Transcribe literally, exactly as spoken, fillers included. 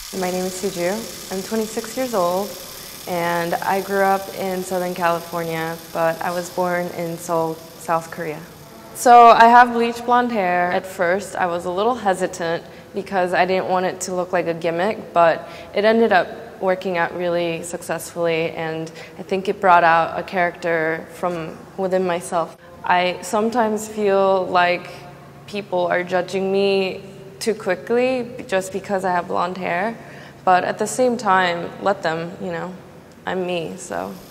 My name is Soo Joo. I'm twenty-six years old, and I grew up in Southern California, but I was born in Seoul, South Korea. So I have bleach blonde hair. At first, I was a little hesitant because I didn't want it to look like a gimmick, but it ended up working out really successfully, and I think it brought out a character from within myself. I sometimes feel like people are judging me too quickly just because I have blonde hair, but at the same time, let them, you know, I'm me, so.